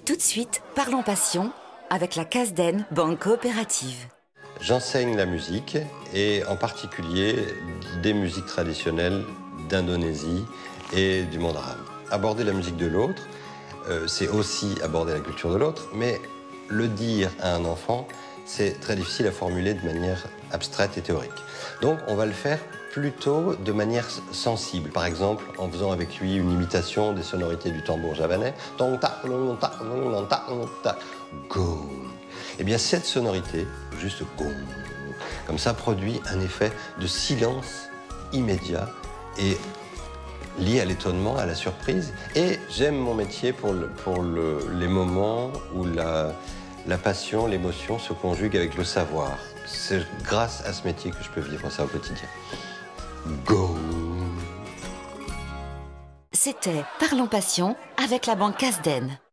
Tout de suite, parlons passion avec la Casden Banque Coopérative. J'enseigne la musique et en particulier des musiques traditionnelles d'Indonésie et du monde arabe. Aborder la musique de l'autre, c'est aussi aborder la culture de l'autre, mais le dire à un enfant, c'est très difficile à formuler de manière abstraite et théorique. Donc on va le faire plutôt de manière sensible. Par exemple, en faisant avec lui une imitation des sonorités du tambour javanais. Gong. Eh bien, cette sonorité, juste gong, comme ça, produit un effet de silence immédiat et lié à l'étonnement, à la surprise. Et j'aime mon métier pour les moments où la passion, l'émotion se conjuguent avec le savoir. C'est grâce à ce métier que je peux vivre ça au quotidien. Go! C'était Parlons Passion avec la Banque Casden.